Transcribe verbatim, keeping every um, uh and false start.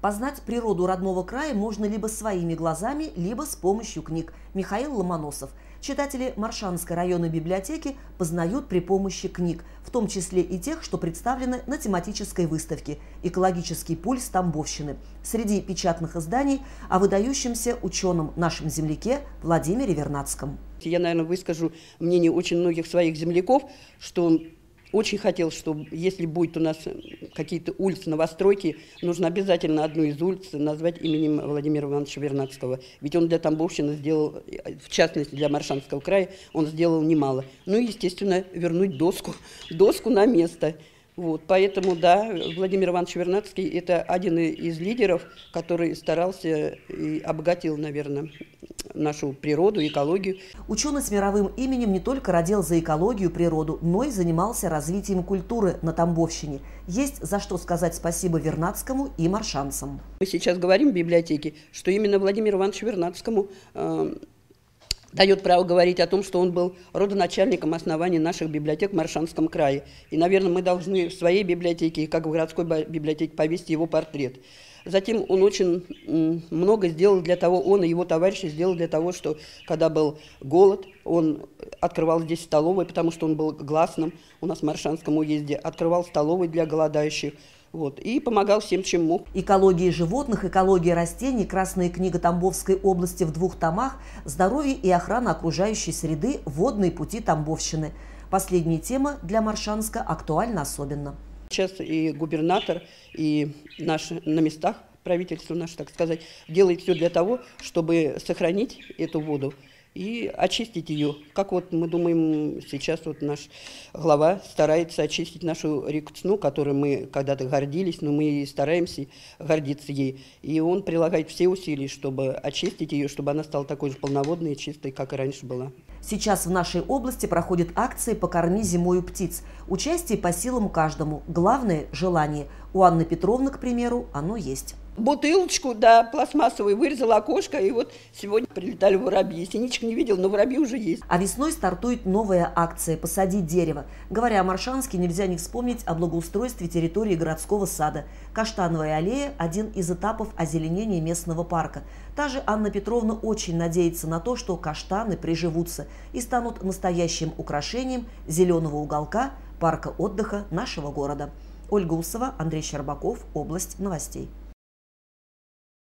Познать природу родного края можно либо своими глазами, либо с помощью книг. Михаил Ломоносов. Читатели Моршанской районной библиотеки познают при помощи книг, в том числе и тех, что представлены на тематической выставке «Экологический пульс Тамбовщины». Среди печатных изданий о выдающемся ученом нашем земляке Владимире Вернадском. Я, наверное, выскажу мнение очень многих своих земляков, что он очень хотел, чтобы, если будет у нас какие-то улицы, новостройки, нужно обязательно одну из улиц назвать именем Владимира Ивановича Вернадского. Ведь он для Тамбовщины сделал, в частности для Моршанского края, он сделал немало. Ну и, естественно, вернуть доску, доску на место. Вот, поэтому, да, Владимир Иванович Вернадский – это один из лидеров, который старался и обогатил, наверное, нашу природу, экологию. Ученый с мировым именем не только родил за экологию, природу, но и занимался развитием культуры на Тамбовщине. Есть за что сказать спасибо Вернадскому и моршанцам. Мы сейчас говорим в библиотеке, что именно Владимиру Ивановичу Вернадскому э, дает право говорить о том, что он был родоначальником основания наших библиотек в Моршанском крае. И, наверное, мы должны в своей библиотеке, как в городской библиотеке, повесить его портрет. Затем он очень много сделал для того, он и его товарищи сделали для того, что когда был голод, он открывал здесь столовые, потому что он был гласным у нас в Моршанском уезде, открывал столовые для голодающих. Вот, и помогал всем, чем мог. Экология животных, экология растений, Красная книга Тамбовской области в двух томах, здоровье и охрана окружающей среды, водные пути Тамбовщины. Последняя тема для Моршанска актуальна особенно. Сейчас и губернатор, и наши на местах, правительство наше, так сказать, делает все для того, чтобы сохранить эту воду и очистить ее. Как вот мы думаем, сейчас вот наш глава старается очистить нашу реку Цну, которой мы когда-то гордились, но мы и стараемся гордиться ей. И он прилагает все усилия, чтобы очистить ее, чтобы она стала такой же полноводной и чистой, как и раньше была. Сейчас в нашей области проходит акция «Покорми зимою птиц». Участие по силам каждому. Главное – желание. У Анны Петровны, к примеру, оно есть. Бутылочку, да, пластмассовую, вырезала окошко, и вот сегодня прилетали воробьи. Синичек не видел, но воробьи уже есть. А весной стартует новая акция «Посадить дерево». Говоря о Моршанске, нельзя не вспомнить о благоустройстве территории городского сада. Каштановая аллея – один из этапов озеленения местного парка. Та же Анна Петровна очень надеется на то, что каштаны приживутся и станут настоящим украшением зеленого уголка парка отдыха нашего города. Ольга Усова, Андрей Щербаков, Область новостей.